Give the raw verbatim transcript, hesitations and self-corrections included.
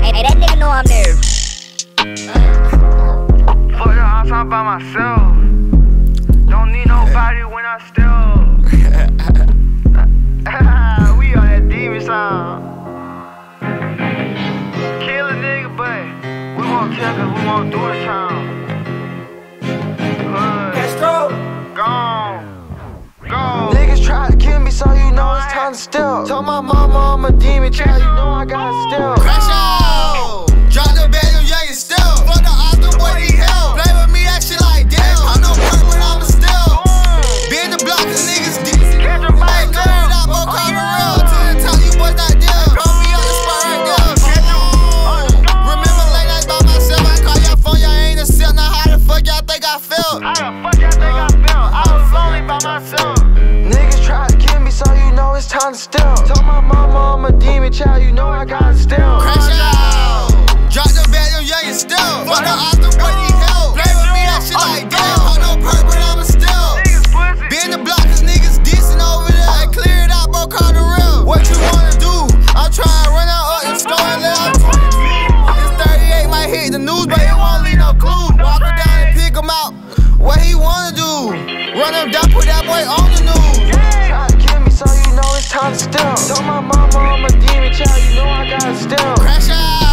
Hey, that nigga know I'm there. Fuck the house, I'm by myself. Don't need nobody when I still. We on that demon sound. Kill a nigga, but we won't kill cause we won't do the time. Krashout, gone, gone. Niggas try to kill me, so you know it's time to steal. Told my mama I'm a demon child, you know I gotta steal. Krashout, drop the bag, you young and still. Fuck the Oscar boy, he hell. Play with me, that shit like damn. I'm no perk, but I'm a still. Be in the block, cause niggas decent. Hey, clear it up, bro, call me real. To the top, you boys not deal. Throw me on the spot right there. Remember late nights by myself, I call your phone, y'all ain't a cell. Now how the fuck y'all think I felt? How the fuck y'all think I felt? I was lonely by myself. Niggas try to kill me, so you know it's time to steal. Told my mama I'm a demon child, you know I gotta steal. Krashout, drop the bag, you young and still. Fuck the Oscar boy, he hell. Play with me, that shit like damn. I'm no perk, but I'm a still. Be in the block, cause niggas decent over there. Hey, clear it out, bro, call the real. What you wanna do? I'm trying to run out up and store and let out. This thirty-eight might hit the news, but it won't leave no clue. Walk her down and pick him out. What he wanna do? Run him down, put that boy on the news. Try to kill me, so you know it's time to steal. Told my mama I'm a demon child, you know I gotta steal. Krashout.